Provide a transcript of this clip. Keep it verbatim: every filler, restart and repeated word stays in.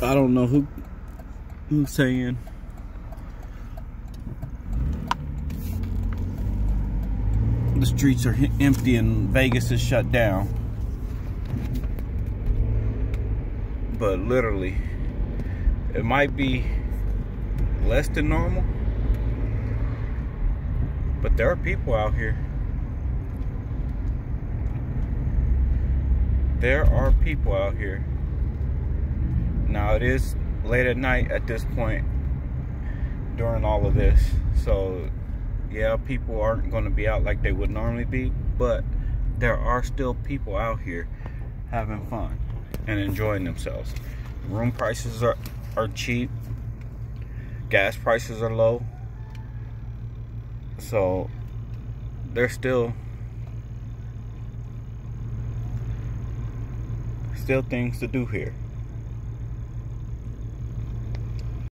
I don't know who who's saying the streets are empty and Vegas is shut down, but literally it might be less than normal, but there are people out here. There are people out here. Now it is late at night at this point during all of this, so yeah, people aren't going to be out like they would normally be, but there are still people out here having fun and enjoying themselves. Room prices are, are cheap. Gas prices are low. So there's still still things to do here.